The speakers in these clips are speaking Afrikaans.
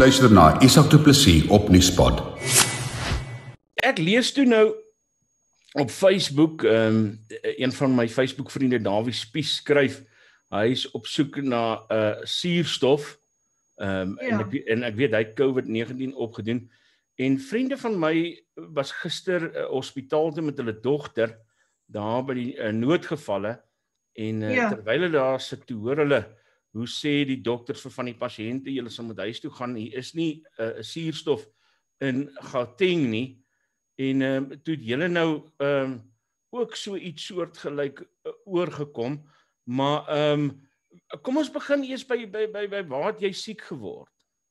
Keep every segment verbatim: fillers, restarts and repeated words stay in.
luister na Isak Du Plessis op Nuuspot. Ek lees toe nou op Facebook, um, een van my Facebook vriende, Dawie Spies, skryf, hy is op soek na uh, suurstof, um, ja. en, ek, en ek weet, hy het COVID negentien opgedoen, en vriende van my was gister uh, hospitaal toe met hulle dogter, daar by die uh, noodgevalle, en uh, ja. terwyl hulle daar sit, toe hoor hulle, hoe sê die dokters vir van die patiënte, julle sal met huis toe gaan, hier is nie uh, suurstof in Gauteng nie, en um, toe het julle nou um, ook so iets soortgelyk uh, oorgekom, maar um, kom ons begin eers by, by, by, by waar het jy siek geword?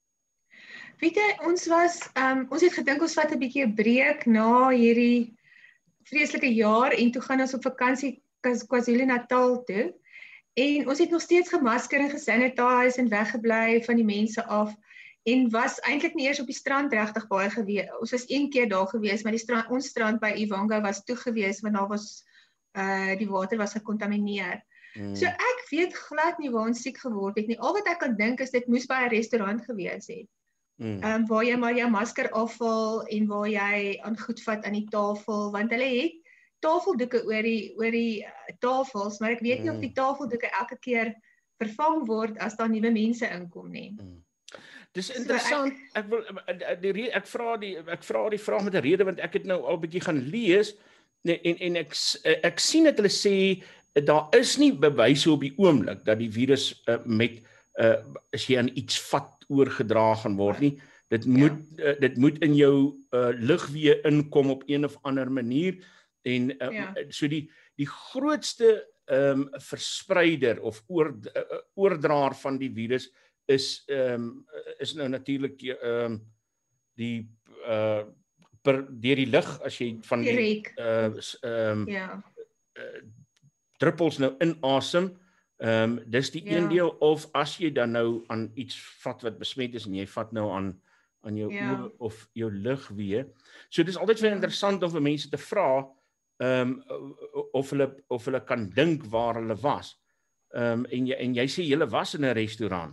Weet jy, ons was, um, ons het gedink ons vat 'n bietjie 'n breek na hierdie vreeslike jaar, en toe gaan ons op vakansie KwaZulu-Natal toe, en ons het nog steeds gemasker en gesanitiseer en weggebly van die mense af, en was eintlik nie eers op die strand regtig baie gewees. Ons was een keer daar gewees, maar die strand, ons strand by Ivanga was toe gewees, want daar was, uh, die water was gekontamineer. Mm. So ek weet glad nie waar ons siek geword het nie. Al wat ek kan dink is, dit moes by 'n restaurant gewees het. Mm. Um, waar jy maar jou masker afval, en waar jy aan goed vat aan die tafel, want hulle het tafeldoeke oor die, oor die uh, tafels, maar ek weet nie mm. of die tafeldoeke elke keer vervang word as daar nuwe mense inkom nie. Mm. Dis interessant, ek wil die, ek vra die ek vra die vraag met 'n rede, want ek het nou al 'n bietjie gaan lees, en en ek ek sien dat hulle sê daar is nie bewyse op die oomblik dat die virus uh, met uh, as jy aan iets vat oorgedra gaan word nie. Dit moet ja. uh, dit moet in jou uh, lugweë inkom op een of ander manier, en uh, ja. so die die grootste um, verspreider of oor, uh, oordraer van die virus is um, is nou natuurlik um, die uh, per deur die lug, as jy van die uh, um, ja. uh, druppels nou inasem, um, dis die ja. een deel, of as jy dan nou aan iets vat wat besmet is, en jy vat nou aan aan jou ja. oor of jou lugweë. So dis altyd vir ja. interessant om vir mense te vra um, of hulle of hulle kan dink waar hulle was. Um, en jy en jy sê julle was in 'n restaurant.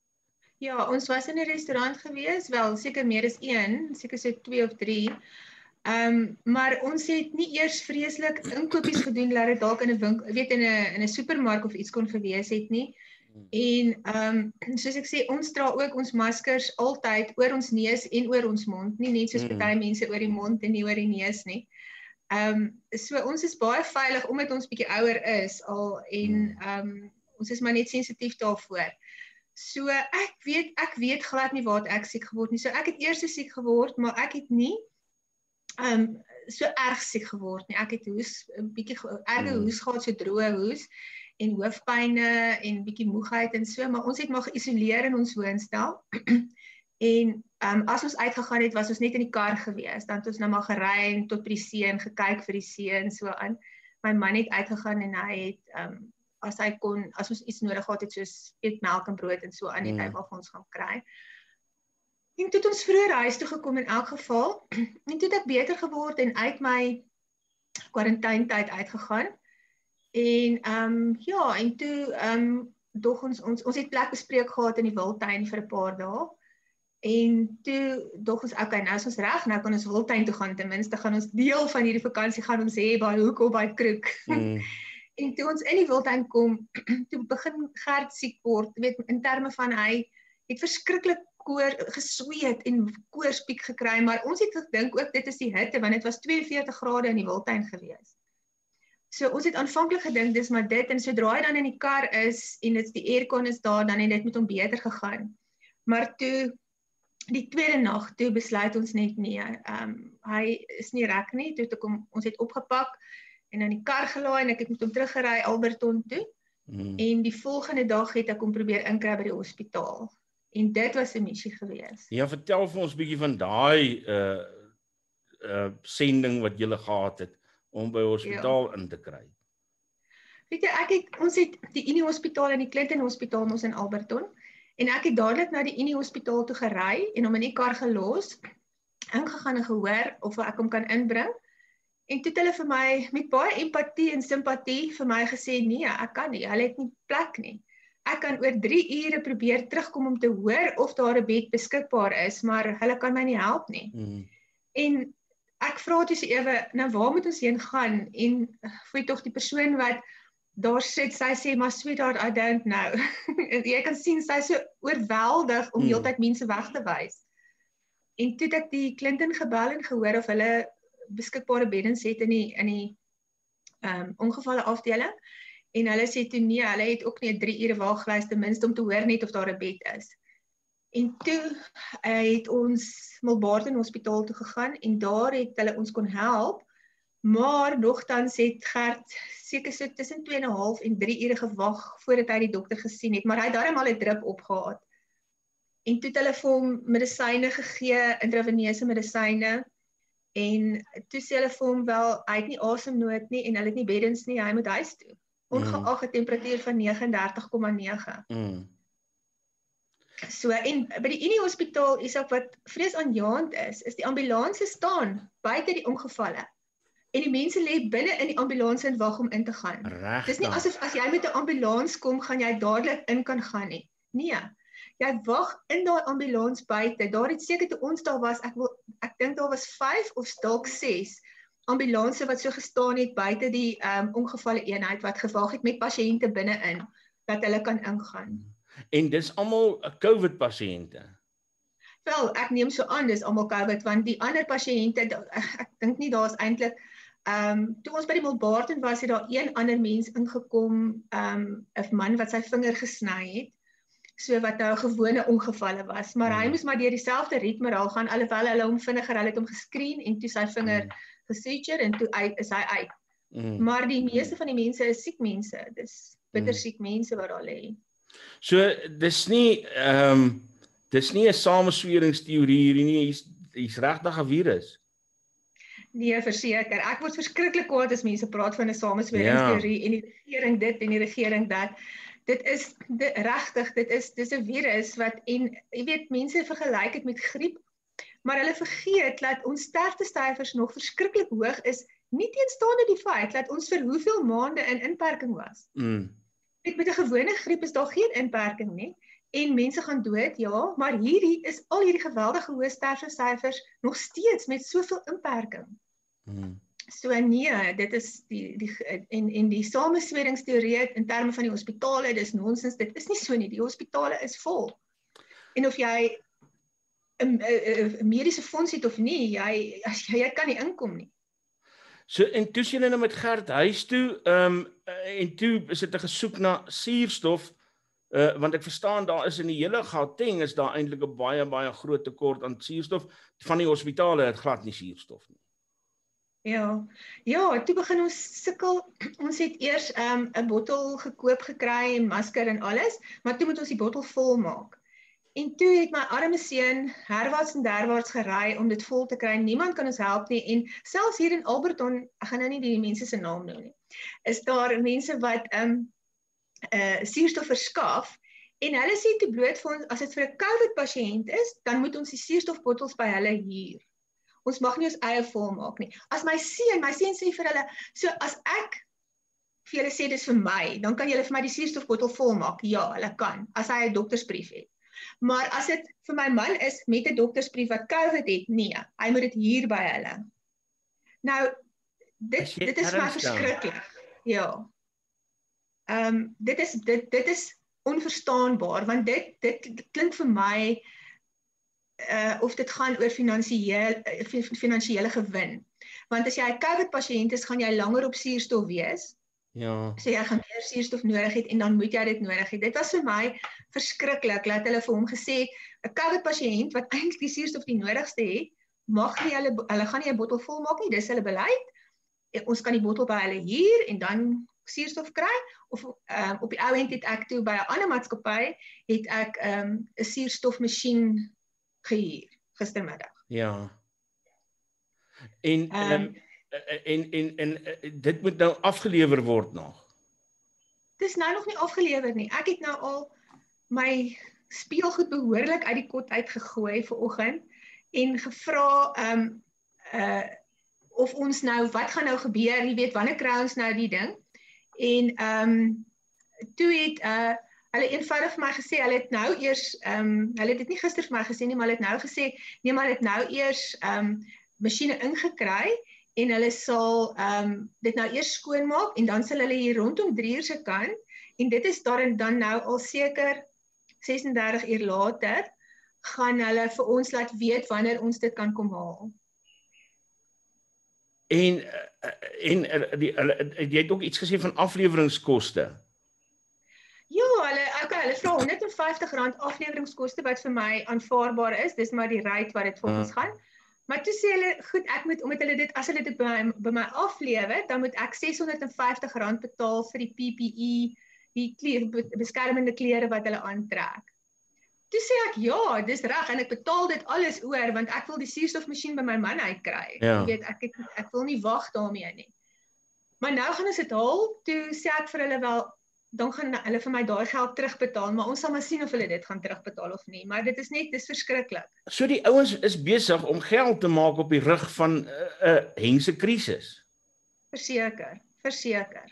Ja, ons was in 'n restaurant gewees, wel seker meer as een, seker so twee of drie. Um, maar ons het nie eers vreeslik inkopies gedoen, laat dit dalk in 'n winkel, weet in 'n in 'n supermark of iets kon gewees het nie. En um, soos ek sê, ons dra ook ons maskers altyd oor ons neus en oor ons mond, nie net soos mm. baie mense oor die mond en nie oor die neus nie. Um, so ons is baie veilig, omdat ons bietjie ouer is al, en um, ons is maar net sensitief daarvoor. So ek weet, ek weet glad nie waar ek siek geword nie. So ek het eers siek geword, maar ek het nie um, so erg siek geword nie. Ek het hoes, 'n bietjie erge hoes gehad, so droë hoes, en hoofpyne, en bietjie moegheid en so, maar ons het maar geïsoleer in ons woonstel. En um, as ons uitgegaan het, was ons net in die kar gewees. Dan het ons nou maar gery en tot by die see en gekyk vir die see en so aan. My man het uitgegaan en hy het um, as hy kon, as ons iets nodig gehad het, soos eet melk en brood en so aan, het hy wel vir ons gaan kry. En toe het ons vroeër huis toe gekom in elk geval, en toe het ek beter geword en uit my kwarantyntyd uitgegaan. En um, ja, en toe um, dog ons, ons, ons het plek bespreek gehad in die Wildtuin vir 'n paar dae. En toe dog ons, okay, nou is ons reg, nou kan ons Wildtuin toe gaan, ten minste gaan ons deel van hierdie vakansie gaan ons hê by hoek of by kroeg. Mm. En toe ons in die Wildtuin kom, toe begin Gert siek word, weet, in terme van hy het verskriklik koor gesweet en koorspiek gekry, maar ons het gedink ook dit is die hitte, want dit was twee en veertig grade in die Wildtuin gewees. So ons het aanvanklik gedink dis maar dit, en sodra hy dan in die kar is en dit die aircon is daar, dan het dit met hom beter gegaan. Maar toe die tweede nag toe besluit ons net nee, um, hy is nie reg nie, toe te kom, ons het opgepak en in die kar gelaai en ek het met hom teruggery Alberton toe. Hmm. En die volgende dag het ek hom probeer inkry by die hospitaal. En dit was 'n missie gewees. Ja, vertel vir ons 'n bietjie van daai uh uh sending wat jy gehad het om by hospitaal ja. in te kry. Weet jy, ek het ons het die Unie Hospitaal en die Clinton Hospitaal ons in Alberton, en ek het dadelik na die Unie Hospitaal toe gery en hom in die kar gelos, ingegaan en gehoor of ek hom kan inbring. En toe het hulle vir my met baie empatie en simpatie vir my gesê, nee, ek kan nie, hulle het nie plek nie. Ek kan gaan oor drie ure probeer terugkom om te hoor of daar 'n bed beskikbaar is, maar hulle kan my nie help nie. Mm. En ek vra toe so ewe, nou waar moet ons heen gaan? En voel tog die persoon wat daar sit, sy sê, maar sweetheart, I don't know. Jy kan sien, sy is so oorweldig om Mm. heeltyd mense weg te wys. En toe het ek die Clinton gebel en gehoor of hulle beskikbare beddens het in die, in die um, ongevalle afdeling. En hulle sê toe nee, hulle het ook nie drie ure waglys ten minste om te hoor net of daar 'n bed is. En toe uh, het ons Milbarton Hospitaal toe gegaan en daar het hulle ons kon help, maar nogtans het Gert seker so tussen twee en 'n half en drie ure gewag voordat hy die dokter gesien het, maar hy het darm al 'n drip opgehad. En toe het hulle vir hom medisyne gegee, intraveneuse medisyne, en toe sê hulle vir hom wel, hy het nie asemnood nie en hulle het nie beddens nie, hy moet huis toe. Ongeag 'n temperatuur van negenendertig komma nege. Mm. So, en by die Unie Hospitaal is ook wat vreesaanjaend is, is die ambulanse staan buite die ongevalle. En die mense lê binne in die ambulans en wag om in te gaan. Reg Dis nie dan. asof as jy met 'n ambulans kom, gaan jy dadelik in kan gaan nie. Nee. Jy wag in daai ambulans buite. Daar het seker toe ons daar was, ek wil ek dink daar was vyf of dalk ses ambulanse wat so gestaan het buite die um, ongevalle eenheid wat gewag het met pasiënte binne-in dat hulle kan ingaan. En dis almal COVID pasiënte. Wel, ek neem so aan dis almal COVID want die ander pasiënte, ek dink nie daar's eintlik Ehm um, toe ons by die Milbarton was, het daar een ander mens ingekom, ehm um, 'n man wat sy vinger gesny het, so wat nou 'n gewone ongevalle was, maar mm. hy moes maar deur dieselfde ritmeraal gaan, alhoewel hulle hom vinniger, hulle het hom geskreen en toe sy vinger mm. gesuture en toe uit, is hy uit. Mm. Maar die meeste van die mense is siek mense, dis bitter siek mense wat daar lê. So dis nie ehm um, dis nie 'n samesweringsteorie hierdie nie, hier's hier's regtig 'n virus. Nee, verseker. Ek word verskriklik kwaad as mense praat van 'n samesweringsteorie ja. en die regering dit en die regering dat. Dit is dit, regtig, dit is dis 'n virus wat en jy weet mense vergelyk dit met griep, maar hulle vergeet dat ons sterftesyfers nog verskriklik hoog is, nie teenstaande die feit dat ons vir hoeveel maande in inperking was. Mm. Ek met 'n gewone griep is daar geen inperking nie en mense gaan dood, ja, maar hierdie is al hierdie geweldige hoë sterftesyfers nog steeds met soveel inperking. Mm. So nee, dit is die die en en die samesweringsteorie in terme van die hospitale, dis nonsens, dit is nie so nie. Die hospitale is vol. En of jy 'n mediese fonds het of nie, jy as jy, jy kan nie inkom nie. So en toe sien hulle nou met Gert huis toe, ehm um, en toe is dit 'n gesoek na suurstof, uh, want ek verstaan daar is in die hele Gauteng is daar eintlik 'n baie baie groot tekort aan suurstof. Van die hospitale het glad nie suurstof nie. Ja, ja, toe begin ons sukkel. Ons het eers 'n um, 'n bottel gekoop gekry, 'n masker en alles, maar toe moet ons die bottel vol maak. En toe het my arme seun herwaarts en derwaarts gery om dit vol te kry. Niemand kan ons help nie en selfs hier in Alberton, ek gaan nou nie die mense se naam noem nie. Is daar mense wat ehm um, uh suurstof verskaf en hulle sê toe bloot vir ons as dit vir 'n COVID pasiënt is, dan moet ons die suurstofbottels by hulle huur. Ons mag nie ons eie vol maak nie. As my seun, my seun sê vir hulle, so as ek vir julle sê dis vir my, dan kan julle vir my die suurstofbottel vol maak. Ja, hulle kan, as hy 'n doktersbrief het. Maar as dit vir my man is met 'n doktersbrief wat COVID het, nee, hy moet dit hier by hulle. Nou, dit dit is my verskriklik. Ja. Ehm um, dit is dit dit is onverstaanbaar want dit dit klink vir my uh of dit gaan oor finansiële finansiële gewin. Want as jy 'n COVID pasiënt is, gaan jy langer op suurstof wees. Ja. So jy gaan meer suurstof nodig hê en dan moet jy dit nodig hê. Dit was vir my verskriklik dat hulle vir hom gesê 'n COVID pasiënt wat eintlik die suurstof die nodigste het, mag nie hulle hulle gaan nie 'n bottel vol maak nie, dis hulle beleid. Ons kan die bottel by hulle huur en dan suurstof kry of um, op die ou end het ek toe by 'n ander maatskappy het ek 'n um, 'n suurstofmasjien gehuur gistermiddag. Ja. En um, um, en en en dit moet nou afgelewer word nog. Dis nou nog nie afgelewer nie. Ek het nou al my speelgoed behoorlik uit die kot uitgegooi vanoggend en gevra ehm um, uh of ons nou wat gaan nou gebeur, jy weet wanneer kry ons nou die ding? En ehm um, toe het uh hulle eenvoudig vir my gesê, hulle het nou eers, um, hulle het dit nie gister vir my gesê nie, maar hulle het nou gesê, nee, maar hulle het nou eers um, masjiene ingekry, en hulle sal um, dit nou eers skoonmaak, en dan sal hulle hier rondom drie uur se kant, en dit is daar dan nou al seker ses en dertig uur later, gaan hulle vir ons laat weet wanneer ons dit kan kom haal. En, en die, jy het ook iets gesê van afleweringskoste. Ja, hulle, okay, hulle vra honderd en vyftig rand afleweringskoste wat vir my aanvaarbaar is, dis maar die rate wat dit volgens uh. gaan. Maar toe sê hulle, goed, ek moet, omdat hulle dit, as hulle dit by my, by my aflewer, dan moet ek ses honderd en vyftig rand betaal vir die P P E, die kleer, beskermende klere wat hulle aantrek. Toe sê ek, ja, dis reg, en ek betaal dit alles oor, want ek wil die suurstofmasjien by my man uitkry. Ja. Jy weet, ek, ek, ek wil nie wag daarmee nie. Maar nou gaan ons dit haal, toe sê ek vir hulle wel, dan gaan hulle vir my daai geld terugbetaal, maar ons sal maar sien of hulle dit gaan terugbetaal of nie, maar dit is net, dit is verskriklik. So die ouens is besig om geld te maak op die rug van 'n uh, uh, hengse krisis. Verseker, verseker.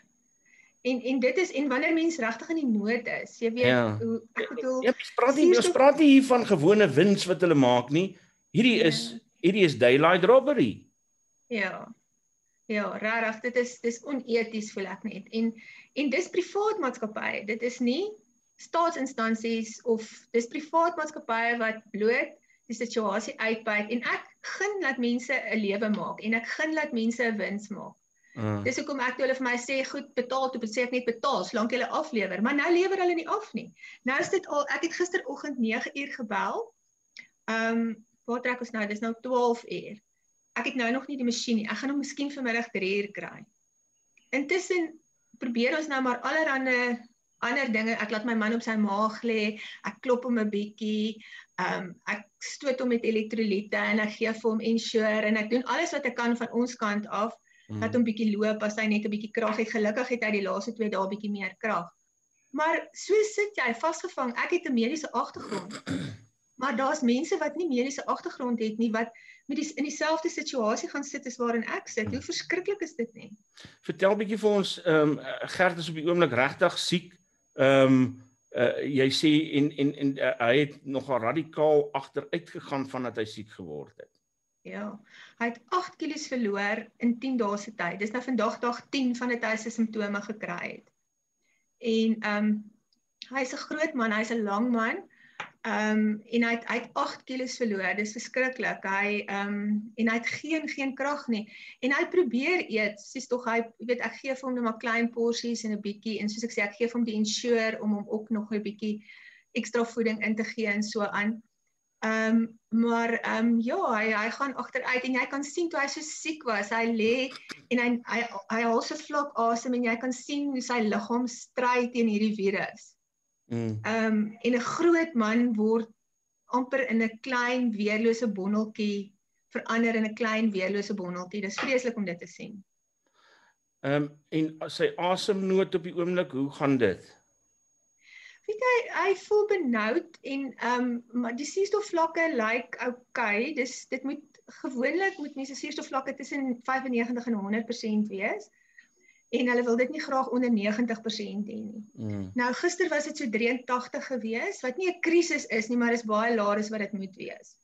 En en dit is, en wanneer mens regtig in die nood is, jy weet, ja. hoe, ek bedoel... Ja, ons praat nie, ons praat nie hier van gewone wins wat hulle maak nie, hierdie is, ja. hierdie is daylight robbery. Ja. Ja, regtig, dit is dis oneties voel ek net. En en dis privaat maatskappye. Dit is nie staatsinstansies of dis privaat maatskappye wat bloot die situasie uitbuit, en ek gun dat mense 'n lewe maak en ek gun dat mense 'n wins maak. Uh. Dis hoekom ek toe hulle vir my sê goed betaal, toe sê ek net betaal solank jy hulle aflewer, maar nou lewer hulle nie af nie. Nou is dit al, ek het gisteroggend nege uur gebel. Ehm um, waar trek ons nou? Dis nou twaalf uur. Ek het nou nog nie die masjien nie. Ek gaan hom miskien vanmiddag drie uur kry. Intussen probeer ons nou maar allerhande ander dinge. Ek laat my man op sy maag lê, ek klop hom 'n bietjie, um, ek stoot hom met elektrolyte en ek gee vir hom Ensure en ek doen alles wat ek kan van ons kant af, mm. dat hom bietjie loop as hy net 'n bietjie krag het. Gelukkig het hy die laaste twee dae bietjie meer krag. Maar so sit jy vasgevang. Ek het 'n mediese agtergrond. Maar daar's mense wat nie mediese agtergrond het nie, wat met die, in dieselfde situasie gaan sit as waarin ek sit. Hoe verskriklik is dit nie? Vertel bietjie vir ons, um, Gert is op die oomblik regtig siek. Um, uh, jy sê, en, en, en uh, hy het nogal radikaal agteruit gegaan vandat hy siek geword het. Ja, hy het agt kilos verloor in tien dae se tyd. Dis nou vandag dag tien vandat hy sy simptome gekry het. En um, hy's 'n groot man, hy's 'n lang man. Um, en hy het, hy het agt kilos verloor, dis verskriklik, hy, um, en hy het geen, geen krag nie, en hy probeer eet, sies toch, hy, weet, ek gee vir hom nou maar klein porsies en 'n bietjie, en soos ek sê, ek gee vir hom die Ensure, om hom ook nog 'n bietjie ekstra voeding in te gee, en so aan, um, maar, um, ja, hy, hy gaan agteruit, en jy kan sien, toe hy so siek was, hy lê, en hy, hy, hy haal so vlak asem, en jy kan sien hoe sy liggaam stry teen hierdie virus. Mm. Um, en 'n groot man word amper in 'n klein weerlose bondeltjie verander in 'n klein weerlose bondeltjie. Dis vreeslik om dit te sien. Um, en sy asemnood op die oomblik, hoe gaan dit? Weet jy, hy voel benoud en um, maar die suurstofvlakke lyk like, okay. Dis dit moet gewoonlik moet mense suurstofvlakke tussen vyfennegentig en honderd persent wees. En hulle wil dit nie graag onder negentig persent hê nie. Mm. Nou gister was dit so drieëntagtig gewees, wat nie 'n krisis is nie, maar is baie laer as wat dit moet wees.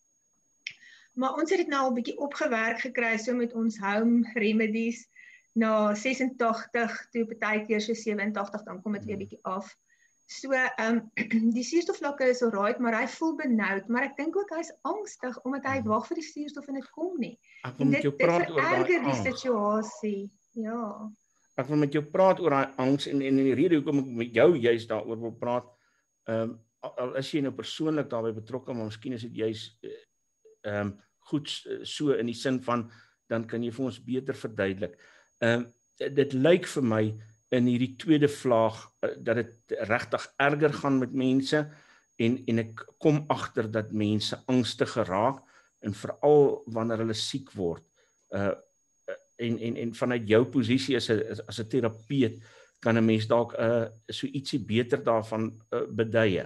Maar ons het dit nou al bietjie opgewerk gekry so met ons home remedies na sesentagtig, toe partykeer so sewenentagtig, dan kom dit weer bietjie af. So um, die suurstofvlakke is alright, maar hy voel benoud, maar ek dink ook hy's angstig omdat hy wag vir die suurstof en dit kom nie. Ek wil met jou praat oor daai die situasie. Ja. Ek wil met jou praat oor daai angs en en die rede hoekom ek met jou juist daaroor wil praat. Ehm um, al is jy nou persoonlik daarbey betrokke, maar miskien is dit juist ehm um, goed so in die sin van dan kan jy vir ons beter verduidelik. Ehm um, dit lyk vir my in hierdie tweede vlaag uh, dat dit regtig erger gaan met mense en en ek kom agter dat mense angstig geraak en veral wanneer hulle siek word. Uh En, en, en vanuit jou posisie as 'n as 'n terapeut kan 'n mens dalk uh, so ietsie beter daarvan uh, beduie.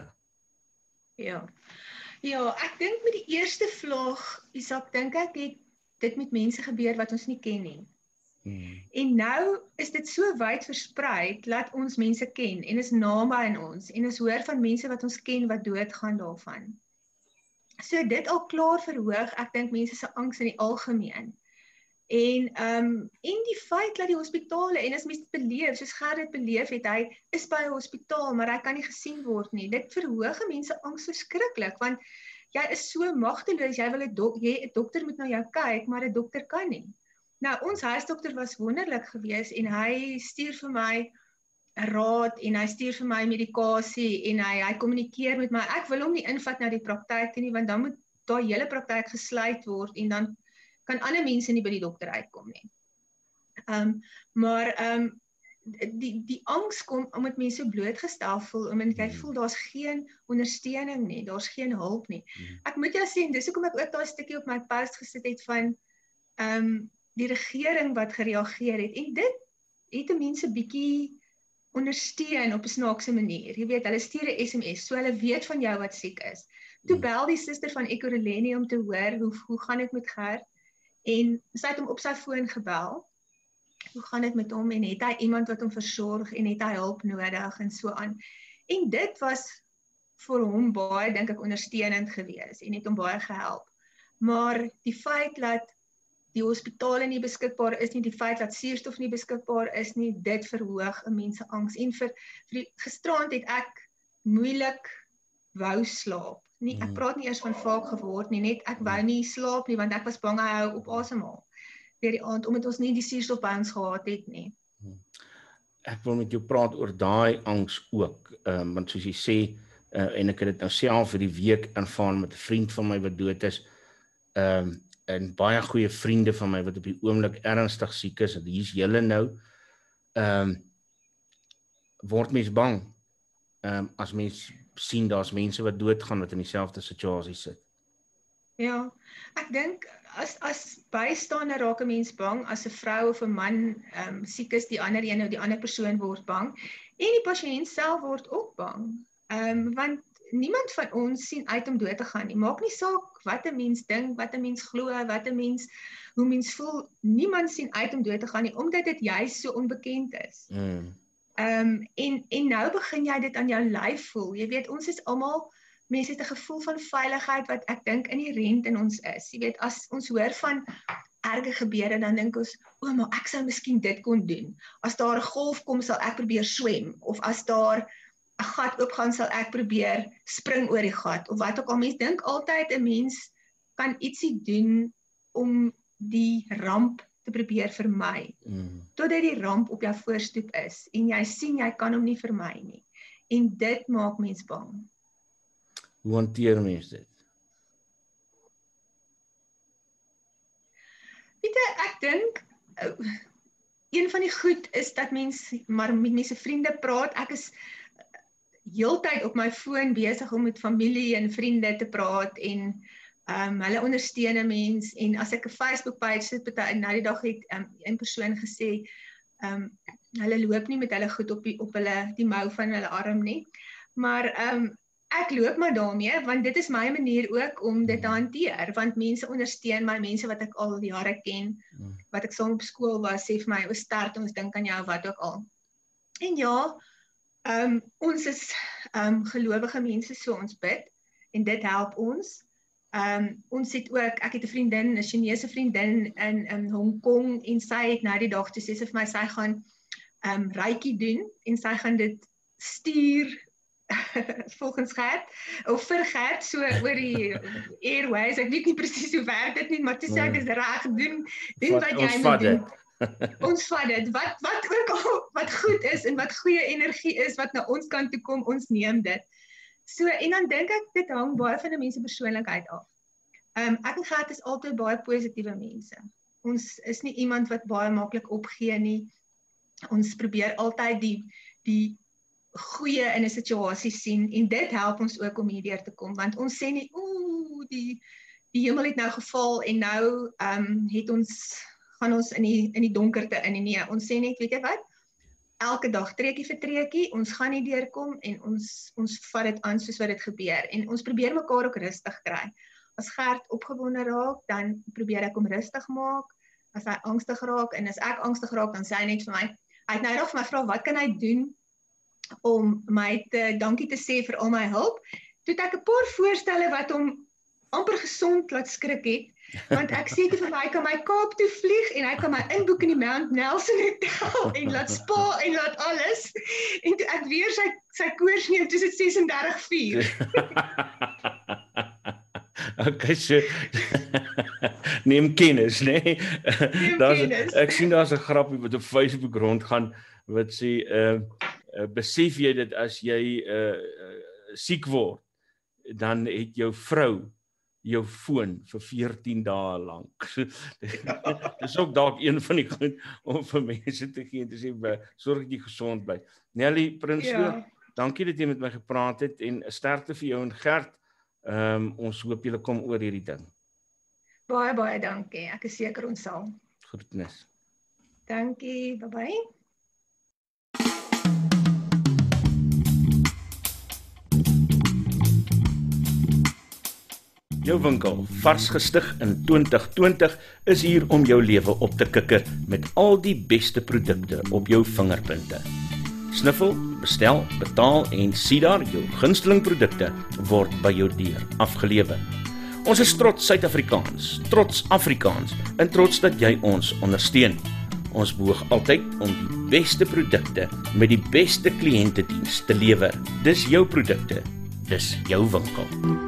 Ja. Ja, ek dink met die eerste vlaag, Isak, dink ek het dit met mense gebeur wat ons nie ken nie. Hmm. En nou is dit so wyd versprei, laat ons mense ken, en is naby aan ons, en is hoor van mense wat ons ken, wat doodgaan daarvan. So dit al klaar verhoog, ek dink mense se angs in die algemeen. En, um, en die feit dat die hospitale, en as mens dit beleef, soos Gert dit beleef het, hy is by 'n hospitaal, maar hy kan nie gesien word nie. Dit verhoog mense angs verskriklik, want jy is so magteloos, jy wil 'n dok, jy 'n dokter moet na jou kyk, maar 'n dokter kan nie. Nou, ons huisdokter was wonderlik geweest, en hy stuur vir my 'n raad, en hy stuur vir my medikasie, en hy, hy kommunikeer met my. Ek wil hom nie invat na die praktyk nie, want dan moet daai hele praktyk gesluit word, en dan kan ander mense nie by die dokter uitkom nie. Um, maar um, die, die angs kom omdat mense so blootgestel voel, omdat jy voel daar's geen ondersteuning nie, daar's geen hulp nie. Ek moet jou sê, dis hoekom ek ook daai stukkie op my post gesit het van um, die regering wat gereageer het, en dit het die mense bietjie ondersteun op 'n snaakse manier. Jy weet, hulle stuur 'n S M S, so hulle weet van jou wat siek is. Toe bel die suster van Ekurhuleni om te hoor, hoe, hoe gaan dit met Gert? En sy het hom op sy foon gebel, hoe gaan dit met hom, en het hy iemand wat hom versorg, en het hy hulp nodig, en so aan. En dit was vir hom baie, dink ek, ondersteunend gewees, en het hom baie gehelp. Maar die feit dat die hospitale nie beskikbaar is nie, die feit dat suurstof nie beskikbaar is nie, dit verhoog 'n mens se angs. En vir, vir die, gisterand het ek moeilik wou slaap. Nie, ek praat nie eers van vaak geword nie, net ek wou nie slaap nie, want ek was bang hy hou op asemhaal deur die aand, omdat ons nie die suurstof by ons gehad het nie. Ek wil met jou praat oor daai angs ook, um, want soos jy sê, uh, en ek het dit nou self vir die week ervaar met 'n vriend van my wat dood is, um, en baie goeie vriende van my wat op die oomblik ernstig siek is, en hier's julle nou, um, word mens bang, um, as mens sien daar's mense wat doodgaan wat in dieselfde situasie sit. Ja, ek dink as as bystander raak 'n mens bang, as 'n vrou of 'n man um, siek is, die ander een of die ander persoon word bang, en die pasiënt self word ook bang, um, want niemand van ons sien uit om dood te gaan nie. Maak nie saak wat 'n mens dink, wat 'n mens glo, wat 'n mens, hoe mens voel, niemand sien uit om dood te gaan nie, omdat dit juist so onbekend is. Mm. Um, en, en nou begin jy dit aan jou lyf voel. Jy weet, ons is almal, mense het 'n gevoel van veiligheid wat ek dink inherent in ons is. Jy weet, as ons hoor van erge gebeure, dan dink ons, o, maar ek sou miskien dit kon doen. As daar 'n golf kom, sal ek probeer swem, of as daar 'n gat oopgaan, sal ek probeer spring oor die gat, of wat ook al. Mens dink altyd 'n mens kan ietsie doen om die ramp te probeer vermy, Mm. totdat die ramp op jou voorstoep is, en jy sien jy kan hom nie vermy nie. En dit maak mens bang. Hoe hanteer mens dit? Weet jy, ek dink, uh, een van die goed is dat mens maar met mense vriende praat. Ek is heeltyd op my foon besig om met familie en vriende te praat, en um, hulle ondersteun 'n mens, en as ek 'n Facebook page sit, en nou die dag het um, een persoon gesê, um, hulle loop nie met hulle goed op die, op hulle, die mou van hulle arm nie, maar um, ek loop maar daarmee, want dit is my manier ook om dit te hanteer, want mense ondersteun my, mense wat ek al jare ken, wat ek saam op skool was, sê vir my, o, sterk, ons dink aan jou, wat ook al. En ja, um, ons is um, gelowige mense, so ons bid, en dit help ons. Um, ons het ook, ek het 'n vriendin, 'n Chinese vriendin in, in Hong Kong, en sy het nou die dag toe sê sy vir my, sy gaan um, reiki doen, en sy gaan dit stuur volgens Gert, of vir Gert, so oor die airways, ek weet nie presies hoe werk dit nie, maar toe sê ek, is reg, doen, doen wat, wat jy moet doen. Ons vat dit, wat, wat ook al, wat goed is, en wat goeie energie is, wat na ons kant toe kom, ons neem dit. So, en dan dink ek, dit hang baie van die mense persoonlikheid af. Um, ek en Gert is altyd baie positiewe mense. Ons is nie iemand wat baie maklik opgee nie. Ons probeer altyd die, die goeie in 'n situasie sien, en dit help ons ook om hierdeur te kom, want ons sê nie, oeh, die, die hemel het nou geval, en nou um, het ons, gaan ons in die, in die donkerte in, en nee, ons sê net, weet jy wat, elke dag treekie vir treekie, ons gaan nie deurkom, en ons, ons vat dit aan soos wat dit gebeur, en ons probeer mekaar ook rustig kry. As Gert opgewonde raak, dan probeer ek hom rustig maak, as hy angstig raak, en as ek angstig raak, dan sê hy net vir my, hy het nou nog vir my vra, wat kan hy doen om my te, dankie te sê vir al my hulp. Toe het ek 'n paar voorstelle wat hom amper gesond laat skrik het, want ek sê toe vir my, hy kan my Kaap toe vlieg, en hy kan my inboek in die Mount Nelson Hotel, en laat spa, en laat alles, en toe ek weer sy, sy koers neem, toe is dit ses en dertig vier. Okay, so neem kennis, nee. Neem Daar's, kennis. ek sien daar's 'n grappie wat op Facebook rondgaan, wat sê, uh, uh, besef jy dit as jy uh, uh, siek word, dan het jou vrou jou foon vir veertien dae lank. So, dis ook dalk een van die goed om vir mense te gee en te sê, sorg dat jy gesond bly. Nelly Prinsloo, Ja. dankie dat jy met my gepraat het, en sterkte vir jou en Gert. Um, ons hoop julle kom oor hierdie ding. Baie, baie dankie, ek is seker ons sal. Groetnis. Dankie, bye bye. Jou winkel, vars gestig in twintig twintig, is hier om jou lewe op te kikker met al die beste produkte op jou vingerpunte. Sniffel, bestel, betaal en sien daar jou gunsteling produkte word by jou deur afgelewer. Ons is trots Suid-Afrikaans, trots Afrikaans en trots dat jy ons ondersteun. Ons behoog altyd om die beste produkte met die beste kliëntediens te lewer. Dis jou produkte, dis jou winkel.